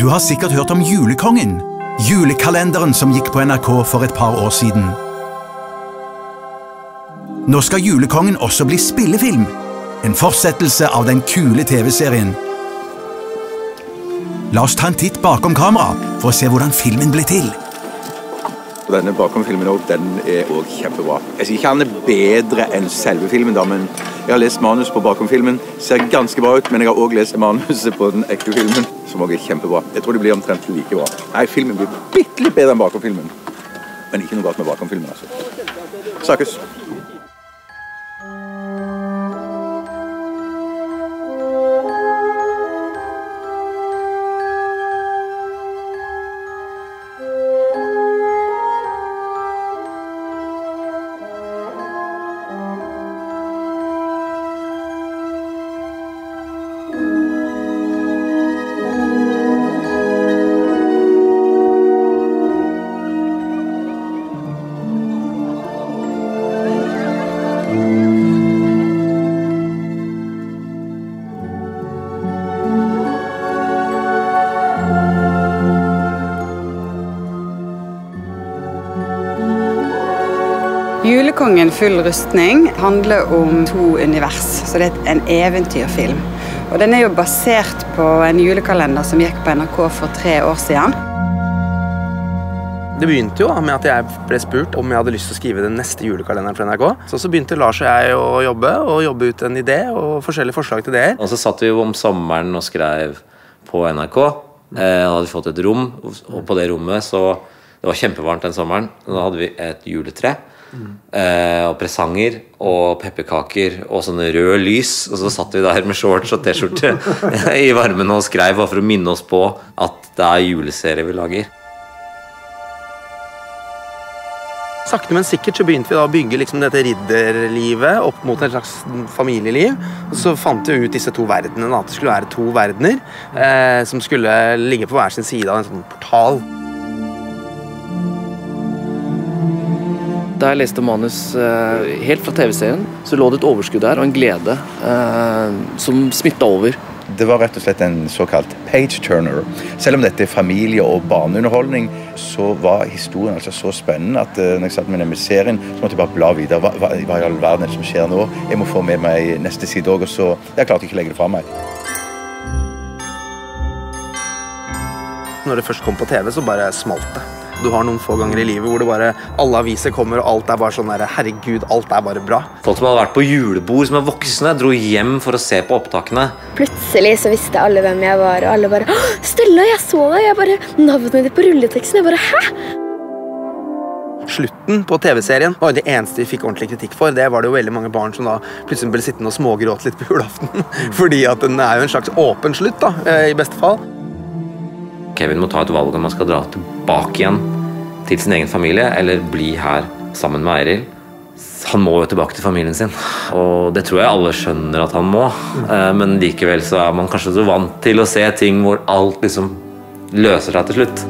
Du har sikkert hørt om Julekongen, julekalenderen som gikk på NRK for et par år siden. Nå skal Julekongen også bli spillefilm, en fortsettelse av den kule TV-serien. La oss ta en titt bakom kamera for å se hvordan filmen ble til. Denne bakom-filmen den er også kjempebra. Jeg sier ikke han er bedre enn selve filmen, da, men jeg har lest manus på bakom-filmen. Ser ganske bra ut, men jeg har også lest manuset på den ekte filmen, som også er kjempebra. Jeg tror det blir omtrent like bra. Nei, filmen blir bitte litt bedre enn bakom-filmen. Men ikke noe galt med bakom-filmen, altså. Snakkes. Julekongen full rustning handler om to univers, så det er en eventyrfilm. Og den er jo basert på en julekalender som gikk på NRK for 3 år siden. Det begynte jo med at jeg ble spurt om jeg hadde lyst til å skrive den neste julekalenderen for NRK. Så begynte Lars og jeg å jobbe ut en idé og forskjellige forslag til det. Og så satt vi jo om sommeren og skrev på NRK. Hadde fått et rom, og på det rommet så det var kjempevarmt den sommeren. Da hadde vi et juletre. Og presanger og pepperkaker og sånne røde lys, og så satt vi der med shorts og t-skjorte i varmen og skrev bare for å minne oss på at det er juleserie vi lager. Sakte, men sikkert så begynte vi da å bygge liksom dette ridderlivet opp mot en slags familieliv, og så fant vi ut disse to verdenene, at det skulle være to verdener som skulle ligge på hver sin side av en sånn portal. Da jeg leste manus helt fra TV-serien, så lå det et overskudd der og en glede som smittet over. Det var rett og slett en såkalt page-turner. Selv om dette er familie- og barneunderholdning, så var historien altså så spennende at når jeg satt med serien, så måtte jeg bare bla videre. Hva i all verden er det som skjer nå? Jeg må få med meg neste side også, så jeg klarte ikke å legge det fra meg. Når det først kom på TV, så bare smalt det. Du har noen få ganger i livet hvor det bare, alle aviser kommer, og alt er bare sånn der, herregud, alt er bare bra. Folk som hadde vært på julebord som er voksne, dro hjem for å se på opptakene. Plutselig så visste alle hvem jeg var, og alle bare, Stella, jeg så deg, jeg bare, navnet ditt på rulleteksten, jeg bare, hæ? Slutten på TV-serien var det eneste vi fikk ordentlig kritikk for. Det var det jo veldig mange barn som da plutselig ble sittende og smågråt litt på julaften. Fordi at den er jo en slags åpen slutt da, i beste fall. Kevin må ta et valg om han skal dra tilbake igjen til sin egen familie, eller bli her sammen med Eiril. Han må jo tilbake til familien sin, og det tror jeg alle skjønner at han må. Men likevel så er man kanskje så vant til å se ting hvor alt liksom løser seg til slutt.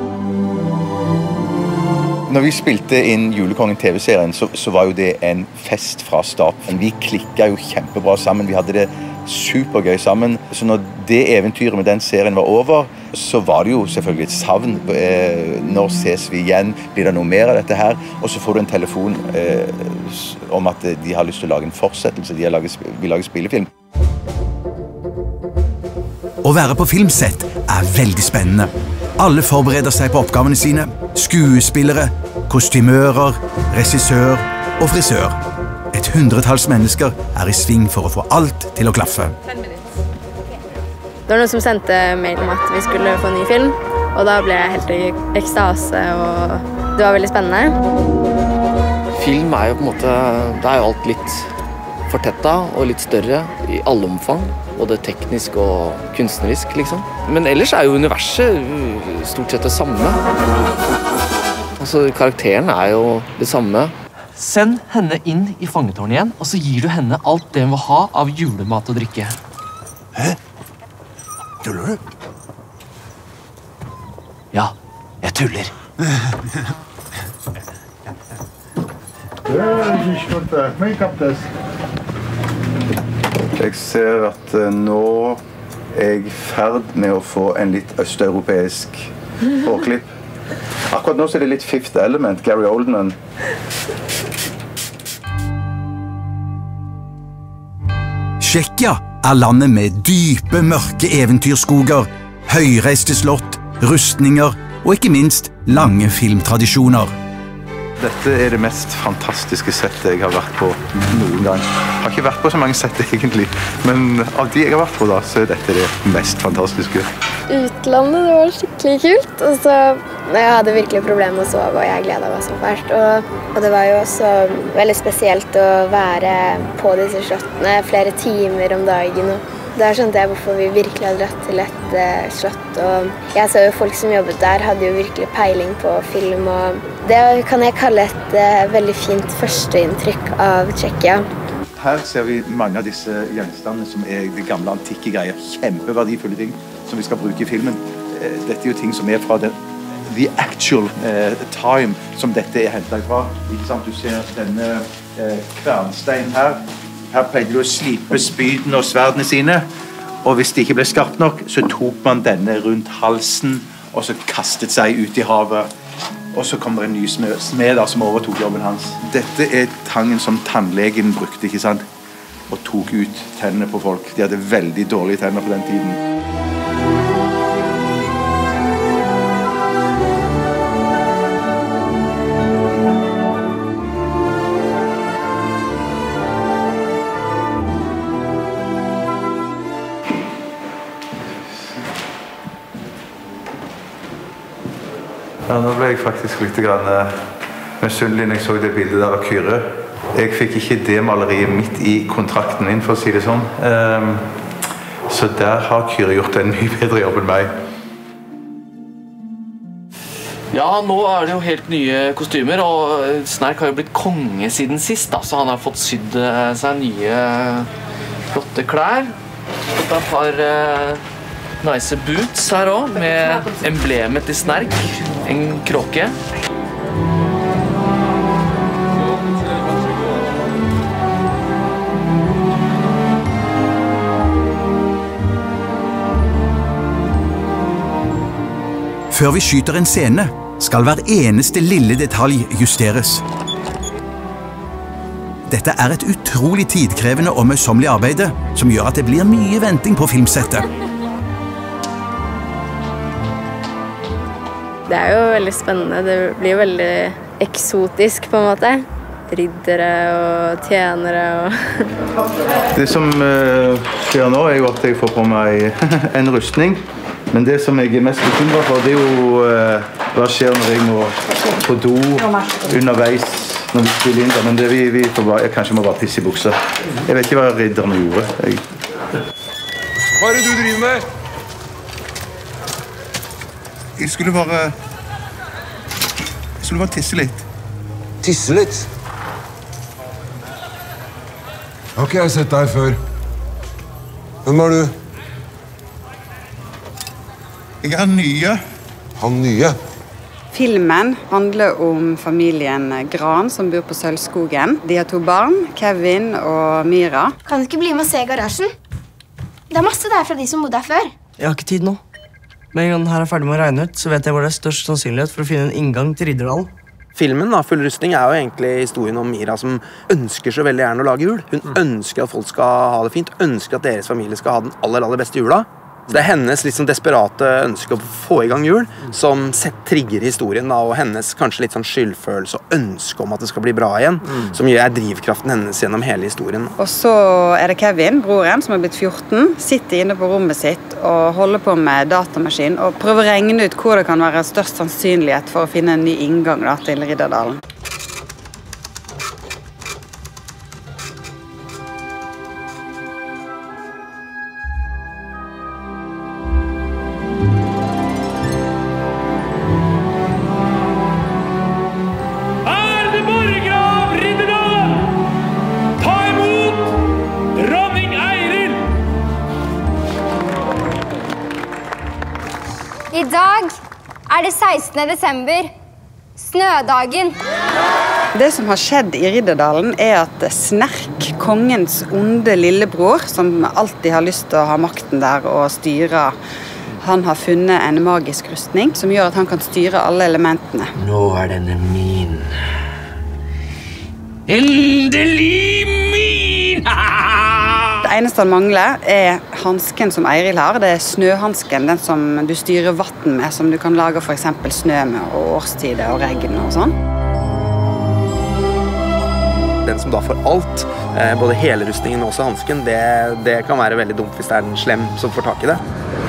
Når vi spilte inn Julekongen TV-serien, så var jo det en fest fra starten. Vi klikket jo kjempebra sammen, vi hadde det supergøy sammen. Så når det eventyret med den serien var over, så var det jo selvfølgelig et savn. Når ses vi igjen? Blir det noe mer av dette her? Og så får du en telefon om at de har lyst til å lage en fortsettelse. Vi lager spillefilm. Å være på filmsett er veldig spennende. Alle forbereder seg på oppgavene sine. Skuespillere, kostymører, regissør og frisør. Et 100-talls mennesker er i sving for å få alt til å klaffe. Det var noen som sendte mail om at vi skulle få en ny film, og da ble jeg helt i ekstase, og det var veldig spennende. Film er jo på en måte, det er jo alt litt fortettet og litt større i alle omfang, både teknisk og kunstnerisk liksom. Men ellers er jo universet stort sett det samme. Altså, karakteren er jo det samme. Send henne inn i fangetårnet igjen, og så gir du henne alt det hun vil ha av julemat og drikke. Hæ? Tuller du? Ja, jeg tuller. Jeg ser at nå er jeg i ferd med å få en litt østeuropeisk hårklipp. Akkurat nå så er det litt Fifth Element, Gary Oldman. Tsjekkia er landet med dype, mørke eventyrskoger, høyreiste slott, rustninger og ikke minst lange filmtradisjoner. Dette er det mest fantastiske settet jeg har vært på noen gang. Jeg har ikke vært på så mange sett egentlig, men av de jeg har vært på da, så er dette det mest fantastiske. Utlandet, det var skikkelig kult. Og så, jeg hadde virkelig problemer med å sove, og jeg gledet meg så fælt. Og det var jo også veldig spesielt å være på disse slottene flere timer om dagen. Og der skjønte jeg hvorfor vi virkelig hadde dratt til et slott. Og jeg så jo folk som jobbet der, hadde jo virkelig peiling på film. Og det kan jeg kalle et veldig fint førsteinntrykk av Tsjekkia. Her ser vi mange av disse gjenstandene som er de gamle antikke greier. Kjempeverdifulle ting som vi skal bruke i filmen. Dette er jo ting som er fra the actual time som dette er hentet fra. Ikke sant? Du ser denne kvernsteinen her. Her pleide du å slipe spydene og sverdene sine, og hvis det ikke ble skarpt nok, så tok man denne rundt halsen, og så kastet seg ut i havet. Og så kommer det en ny smed som overtok jobben hans. Dette er tangen som tannlegen brukte, ikke sant? Og tok ut tennene på folk. De hadde veldig dårlige tenner på den tiden. Ja, nå ble jeg faktisk litt misunnelig når jeg så det bildet der av Kyrre. Jeg fikk ikke det maleriet midt i kontrakten min, for å si det sånn. Så der har Kyrre gjort en mye bedre jobb enn meg. Ja, nå er det jo helt nye kostymer, og Snerk har jo blitt konge siden sist, da, så han har fått sydd seg nye flotte klær. Fått et par nice boots her også, med emblemet til Snerk, en kråke. Før vi skyter en scene, skal hver eneste lille detalj justeres. Dette er et utrolig tidkrevende og møysommelig arbeid, som gjør at det blir mye venting på filmsettet. Det er jo veldig spennende. Det blir jo veldig eksotisk på en måte. Riddere og tjenere og... Det som skjer nå er jo at jeg får på meg en rustning. Men det som jeg er mest bekymret for, det er jo hva skjer når jeg må på do underveis når vi spiller inn. Men det vi får bare, jeg kanskje må bare tisse i buksa. Jeg vet ikke hva ridderne gjorde. Hva er det du driver med? Jeg skulle bare tisse litt. Tisse litt? Har ikke jeg sett deg før? Hvem er du? Jeg er nye. Han nye? Filmen handler om familien Gran som bor på Sølvskogen. De har 2 barn, Kevin og Mira. Kan du ikke bli med og se garasjen? Det er masse der fra de som bodde her før. Jeg har ikke tid nå. Men når den her er ferdig med å regne ut, så vet jeg hvor det er størst sannsynlighet for å finne en inngang til Ridderdalen. Filmen da, Full rustning er jo egentlig historien om Mira som ønsker så veldig gjerne å lage jul. Hun ønsker at folk skal ha det fint, ønsker at deres familie skal ha den aller beste jula. Så det er hennes litt sånn desperate ønske å få i gang jul som trigger historien da, og hennes kanskje litt sånn skyldfølelse og ønske om at det skal bli bra igjen, som er drivkraften hennes gjennom hele historien. Og så er det Kevin, broren, som er blitt 14, sitter inne på rommet sitt og holder på med datamaskin og prøver å regne ut hvor det kan være størst sannsynlighet for å finne en ny inngang da, til Ridderdalen. I dag er det 16. desember, snødagen. Det som har skjedd i Ridderdalen at Snerk, kongens onde lillebror, som alltid har lyst til å ha makten der og styre, han har funnet en magisk rustning som gjør at han kan styre alle elementene. Nå denne min. Endelig min! Det eneste han mangler hansken som Eiril har. Det snøhansken, den som du styrer vatten med, som du kan lage for eksempel snø med, og årstider og regn og sånn. Den som da får alt, både hele rustningen og også hansken, det kan være veldig dumt hvis det den slem som får tak i det.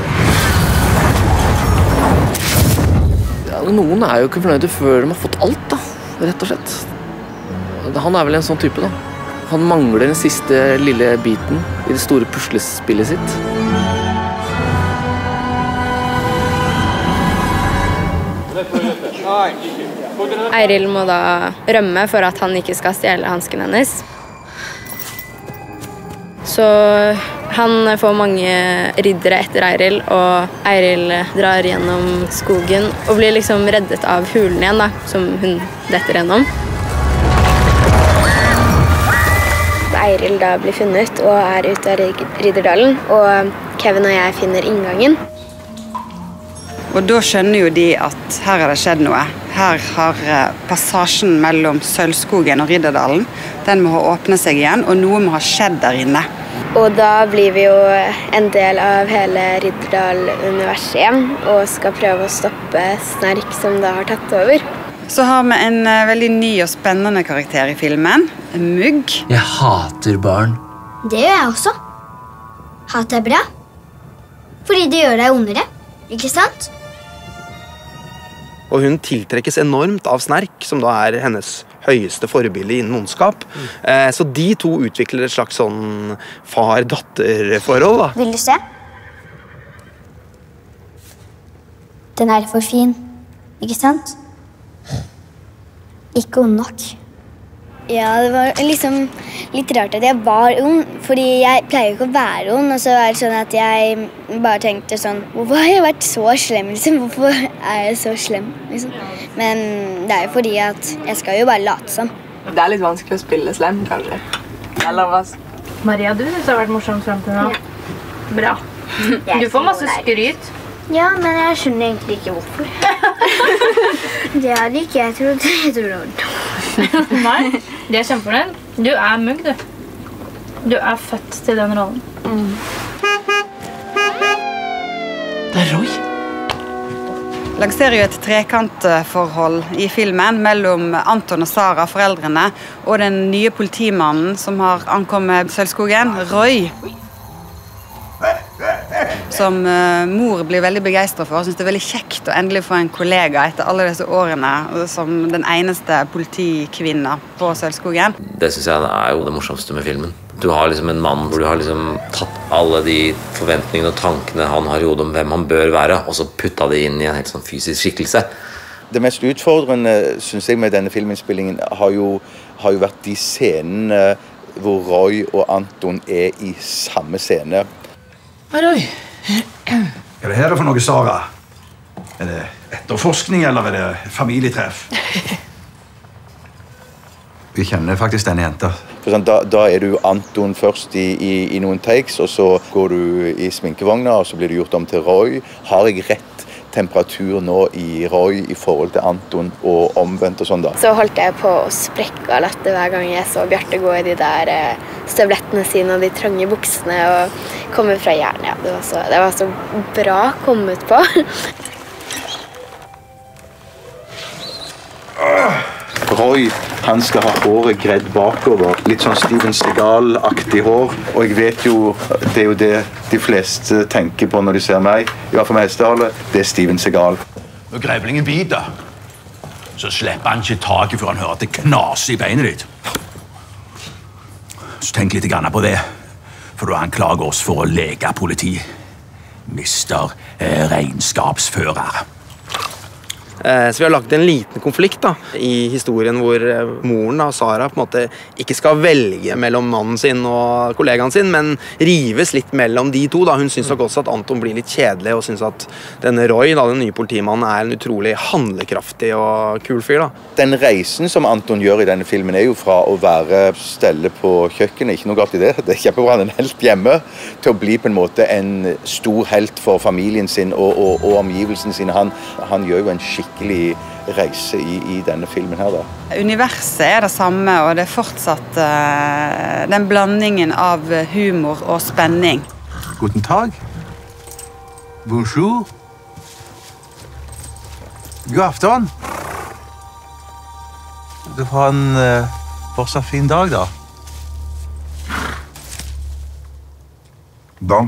Ja, noen jo ikke fornøyde før de har fått alt, da, rett og slett. Han vel en sånn type, da. Han mangler den siste lille biten i det store puslespillet sitt. Eiril må da rømme for at han ikke skal stjele hansken hennes. Så han får mange riddere etter Eiril, og Eiril drar gjennom skogen og blir liksom reddet av hulen igjen, da, som hun detter gjennom. Eiril da blir funnet og ute av Ridderdalen, og Kevin og jeg finner inngangen. Og da skjønner jo de at her har det skjedd noe. Her har passasjen mellom Sølvskogen og Ridderdalen, den må åpne seg igjen, og noe må ha skjedd der inne. Og da blir vi jo en del av hele Ridderdal-universet igjen, og skal prøve å stoppe Snerk som da har tatt over. Så har vi en veldig ny og spennende karakter i filmen, Mugg. Jeg hater barn. Det gjør jeg også. Hat bra. Fordi det gjør deg ondere, ikke sant? Og hun tiltrekkes enormt av Snerk, som da hennes høyeste forbilde innen ondskap. Så de to utvikler et slags sånn far-datter-forhold, da. Vil du se? Den for fin, ikke sant? Ikke ond nok. Ja, det var liksom litt rart at jeg var ond, fordi jeg pleier jo ikke å være ond, og så det sånn at jeg bare tenkte sånn, hvorfor har jeg vært så slem, liksom? Hvorfor jeg så slem, liksom? Men det jo fordi at jeg skal jo bare late som. Det litt vanskelig å spille slem, kanskje. Eller hva? Maria, du synes det har vært morsomt frem til nå. Ja. Bra. Du får masse skryt. Ja, men jeg skjønner egentlig ikke hvorfor. Det hadde ikke jeg trodd. Jeg tror det var dumt. Nei, det kjempefornøyd. Du Mugg, du. Du født til den rollen. Det Roy. Lanserer jo et trekantforhold i filmen mellom Anton og Sara, foreldrene, og den nye politimannen som har ankommet Sølvskogen, Roy. Som mor blir veldig begeistret for. Synes det veldig kjekt å endelig få en kollega etter alle disse årene som den eneste politikvinna på Sølvskogen. Det synes jeg jo det morsomste med filmen. Du har liksom en mann hvor du har liksom tatt alle de forventningene og tankene han har i hodet om hvem han bør være, og så putta det inn i en helt sånn fysisk skikkelse. Det mest utfordrende, synes jeg, med denne filminnspillingen har jo vært de scenene hvor Roy og Anton i samme scene. Roy. Hva det her for noe, Sara? Det etterforskning, eller det familietreff? Vi kjenner faktisk denne jenta. Da du Anton først i noen takes, og så går du i sminkevogna, og så blir du gjort om til Roy. Har jeg rett temperatur nå i Roy i forhold til Anton og omvendt og sånn da? Så holdt jeg på å sprekke av latter hver gang jeg så Bjarte gå i de der støvlettene sine og de trange buksene og komme fra hjernen. Ja, det var så bra kommet på. Roy, han skal ha håret gredd bakover. Litt sånn Steven Seagal-aktig hår. Og jeg vet jo, det jo det de fleste tenker på når de ser meg. I hvert fall med hestehale, det Steven Seagal. Når grevlingen biter, så slipper han ikke taket før han hører at det knaser i beinet ditt. Så tenk litt grann på det, for du anklager oss for å leke politi. Mister regnskapsfører. Så vi har lagt en liten konflikt da, i historien hvor moren da, Sara på en måte ikke skal velge mellom mannen sin og kollegaen sin, men rives litt mellom de to. Da. Hun synes nok også at Anton blir litt kjedelig, og synes at denne Roy, da, den nye politimannen, er en utrolig handlekraftig og kul fyr. Da. Den reisen som Anton gjør i denne filmen er jo fra å være stelle på kjøkkenet, ikke noe galt i det er kjempebra, en helt hjemme, til å bli på en måte en stor helt for familien sin og omgivelsen sin. Han gjør jo en skikkelig reise i denne filmen her da. Universet det samme, og det fortsatt den blandingen av humor og spenning. Guten Tag. Bonjour. God aften. Du får en fortsatt fin dag da. Dans.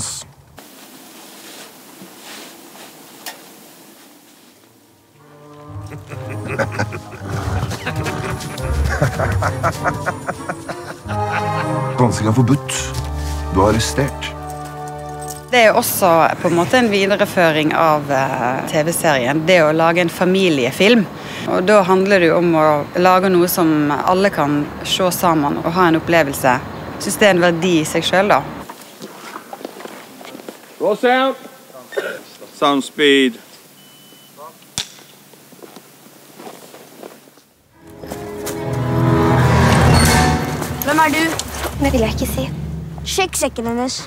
Dansing er forbudt. Du er arrestert. Det er også på en måte en videreføring av TV-serien, det å lage en familiefilm. Og da handler det jo om å lage noe som alle kan se sammen og ha en opplevelse. Jeg synes det er en verdi i seg selv da. Roll sound. Sound speed. Hvem er du? Det vil jeg ikke si. Sjekk sekken hennes.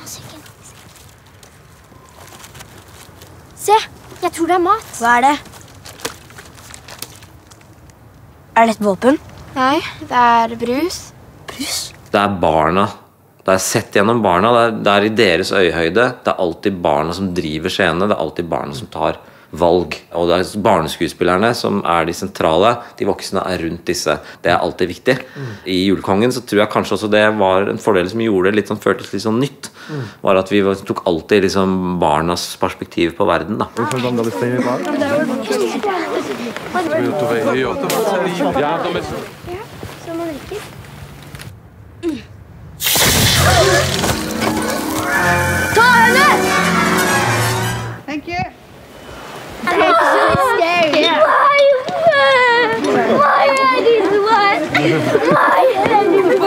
Se, jeg tror det er mat. Hva er det? Er det et våpen? Nei, det er brus. Brus? Det er barna. Det er sett gjennom barna. Det er i deres øyehøyde. Det er alltid barna som driver scenene. Det er alltid barna som tar valg. Og det er barneskuespillerne som er de sentrale. De voksne er rundt disse. Det er alltid viktig. I Julekongen så tror jeg kanskje også det var en fordel som gjorde det litt sånn, føltes litt sånn nytt. Var at vi tok alltid liksom barnas perspektiv på verden. Da. Ta henne! Thank you. I'm so scared. Why are these what? Why are these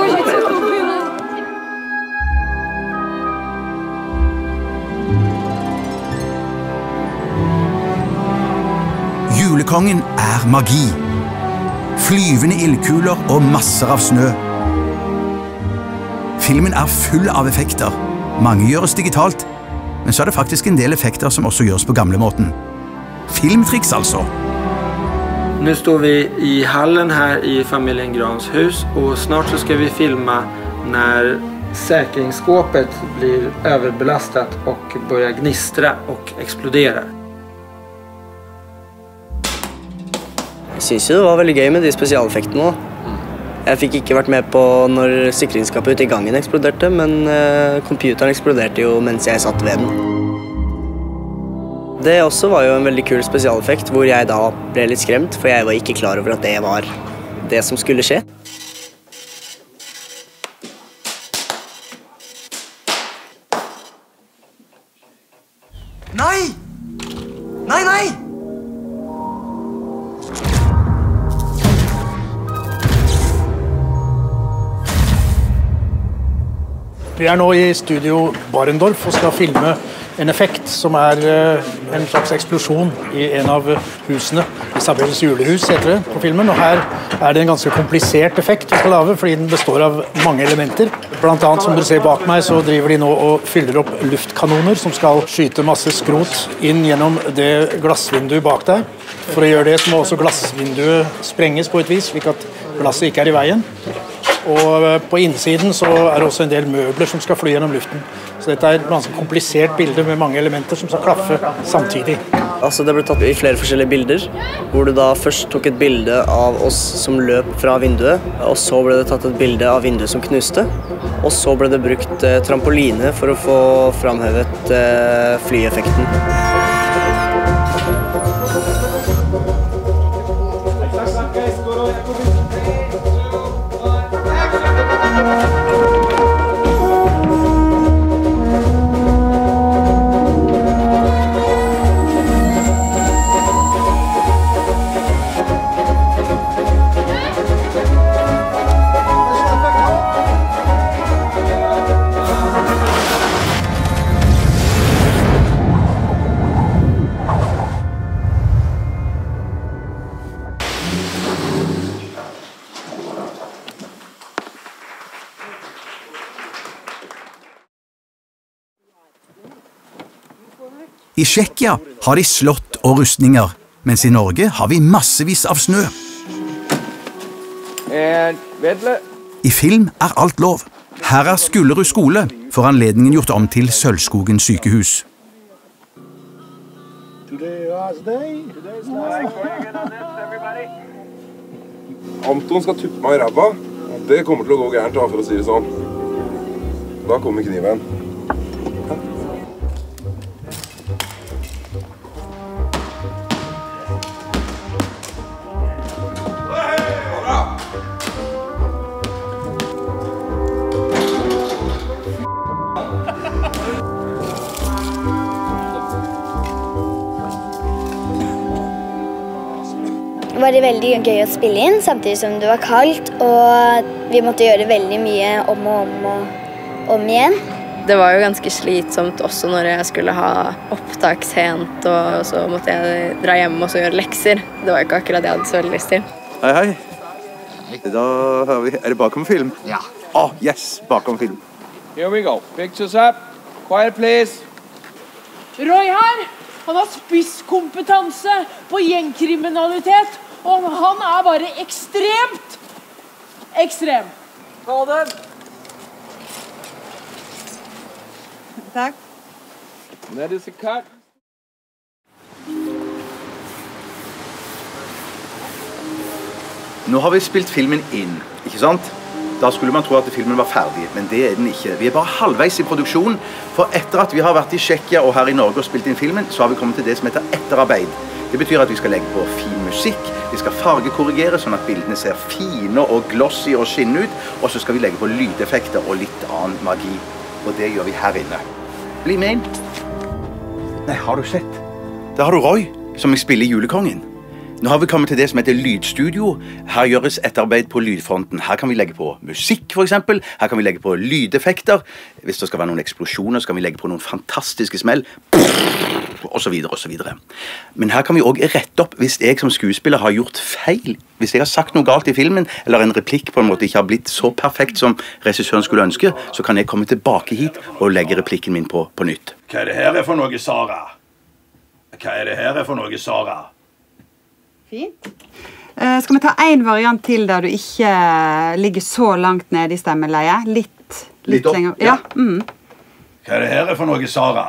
Julekongen er magi. Flyvende ildkuler og masser av snø. Filmen er full av effekter. Mange gjøres digitalt, men så er det faktisk en del effekter som også gjøres på gamlemåten. Filmtriks altså. Nu står vi i hallen här i familjen Grans hus och snart så ska vi filma när säkringsskåpet blir överbelastat och börjar gnistra och explodera. Jeg synes jo det var veldig gøy med de spesialeffektene. Jeg fikk ikke vært med på når sikringsskapet ute i gangen eksploderte, men computeren eksploderte jo mens jeg satt ved den. Det også var jo en veldig kul spesialeffekt, hvor jeg da ble litt skremt, for jeg var ikke klar over at det var det som skulle skje. Nei! Nei, nei! Vi er nå i studio Barendorf og skal filme en effekt som er en slags eksplosjon i en av husene. Isabels julehus heter det på filmen, og her er det en ganske komplisert effekt vi skal lage, fordi den består av mange elementer. Blant annet, som dere ser bak meg, så driver de nå og fyller opp luftkanoner som skal skyte masse skrot inn gjennom det glassvinduet bak der. For å gjøre det så må også glassvinduet sprenges på et vis, slik at glasset ikke er i veien. Og på innsiden så er det også en del møbler som skal fly gjennom luften. Så dette er et ganske komplisert bilde med mange elementer som skal klaffe samtidig. Altså det ble tatt i flere forskjellige bilder, hvor du da først tok et bilde av oss som løp fra vinduet, og så ble det tatt et bilde av vinduet som knuste, og så ble det brukt trampoline for å få framhevet flyeffekten. I Tsjekkia har de slott og rustninger, mens i Norge har vi massevis av snø. I film er alt lov. Her er Skullerud skole, for anledningen gjort om til Sølvskogen sykehus. Anton skal tuppe meg i ræva. Det kommer til å gå gærent, for å si det sånn. Da kommer kniven. Det var veldig gøy å spille inn, samtidig som det var kaldt, og vi måtte gjøre veldig mye om og om igjen. Det var jo ganske slitsomt også når jeg skulle ha opptak sent, og så måtte jeg dra hjem og så gjøre lekser. Det var ikke akkurat det jeg hadde så veldig lyst til. Hei, hei. Da har vi... Er det bakomfilm? Ja. Yes, bakomfilm. Here we go. Pictures up. Quiet, please. Roy her, han har spisskompetanse på gjengkriminalitet, og han er bare ekstremt ekstrem. Ta den. Takk. That is a cut. Nå har vi spilt filmen inn, ikke sant? Da skulle man tro at filmen var ferdig, men det er den ikke. Vi er bare halvveis i produksjonen, for etter at vi har vært i Tsjekkia og her i Norge og spilt inn filmen, så har vi kommet til det som heter etterarbeid. Det betyr at vi skal legge på fin musikk, vi skal fargekorrigere sånn at bildene ser fine og glossy og skinne ut, og så skal vi legge på lydeffekter og litt annen magi. Og det gjør vi her inne. Bli med inn. Nei, har du sett? Der har du Roy, som spiller Julekongen. Nå har vi kommet til det som heter lydstudio. Her gjøres etterarbeid på lydfronten. Her kan vi legge på musikk, for eksempel. Her kan vi legge på lydeffekter. Hvis det skal være noen eksplosjoner, så kan vi legge på noen fantastiske smell. Og så videre, og så videre. Men her kan vi også rette opp hvis jeg som skuespiller har gjort feil. Hvis jeg har sagt noe galt i filmen, eller en replikk på en måte ikke har blitt så perfekt som regissøren skulle ønske, så kan jeg komme tilbake hit og legge replikken min på nytt. Hva er det her for noe, Sara? Hva er det her for noe, Sara? Fint. Skal vi ta en variant til der du ikke ligger så langt nede i stemmeleiet? Litt opp? lenger. Ja. Hva er det her for noe, Sara?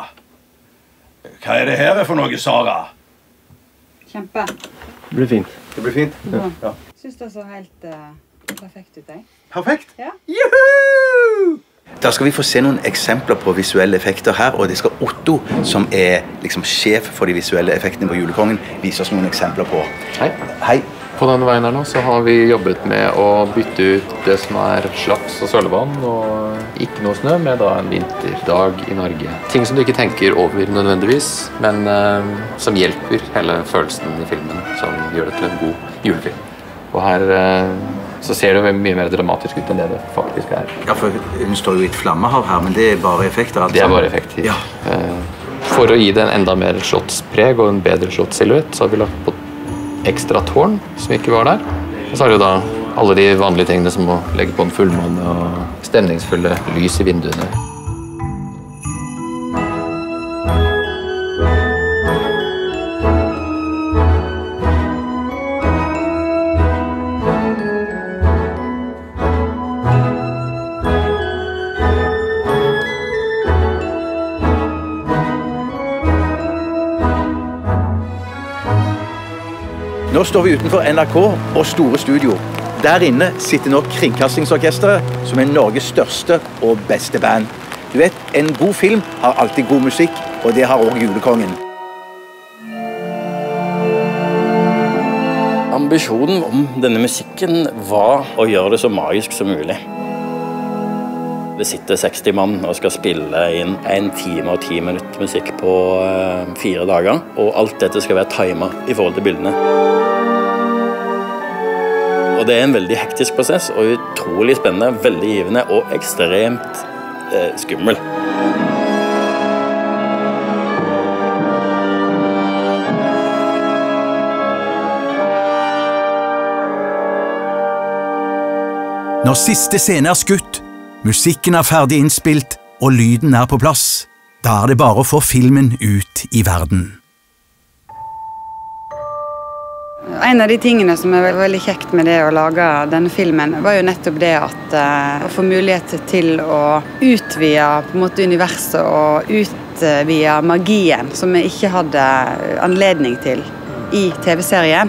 Hva er det her for noe, Sara? Kjempe. Det blir fint. Det blir fint? Ja. Synes det så helt perfekt ut, jeg. Perfekt? Ja. Juhu! Da skal vi få se noen eksempler på visuelle effekter her, og det skal Otto, som er liksom sjef for de visuelle effektene på Julekongen, vise oss noen eksempler på. Hei. Hei. På denne veien her nå så har vi jobbet med å bytte ut det som er slaps og sølvann, og ikke noe snø, med da en vinterdag i Norge. Ting som du ikke tenker over nødvendigvis, men som hjelper hele følelsen i filmen, som gjør det til en god julefilm. Og her så ser det mye mer dramatisk ut enn det det faktisk er. Ja, for hun står jo i et flammehav her, men det er bare effekter, altså? Det er bare effekter. Ja. For å gi det en enda mer slottspreg og en bedre slottssilhuett, så har vi lagt på ekstra tårn som ikke var der. Og så har det jo da alle de vanlige tingene som å legge på en fullmåne og stemningsfulle lys i vinduene. Nå står vi utenfor NRK og Store Studio. Der inne sitter nå Kringkastingsorkestret, som er Norges største og beste band. Du vet, en god film har alltid god musikk, og det har også Julekongen. Ambisjonen om denne musikken var å gjøre det så magisk som mulig. Det sitter 60 mann og skal spille inn 1 time og 10 minutter musikk på 4 dager, og alt dette skal være timet i forhold til bildene. Og det er en veldig hektisk prosess, og utrolig spennende, veldig givende og ekstremt skummel. Når siste scene er skutt, musikken er ferdig innspilt og lyden er på plass, Da er det bare å få filmen ut i verden. En av de tingene som er veldig kjekt med det å lage denne filmen, var jo nettopp det at å få mulighet til å utvide på en måte universet og utvide magien, som vi ikke hadde anledning til i TV-serien.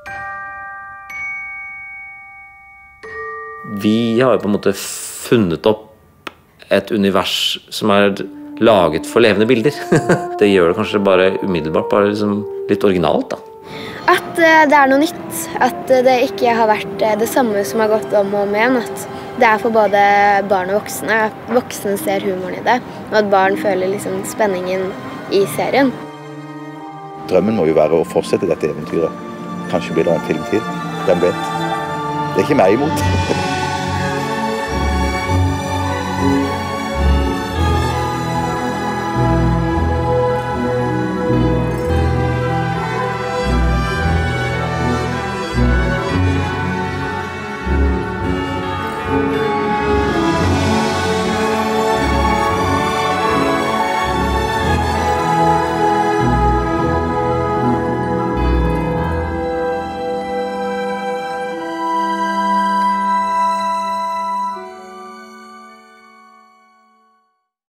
Vi har jo på en måte funnet opp et univers som er laget for levende bilder. Det gjør det kanskje bare umiddelbart, bare liksom litt originalt da. At det er noe nytt, at det ikke har vært det samme som har gått om og om igjen, at det er for både barn og voksne, at voksne ser humoren i det, og at barn føler liksom spenningen i serien. Drømmen må jo være å fortsette dette eventyret. Kanskje blir det en film til, hvem vet? Det er ikke meg imot.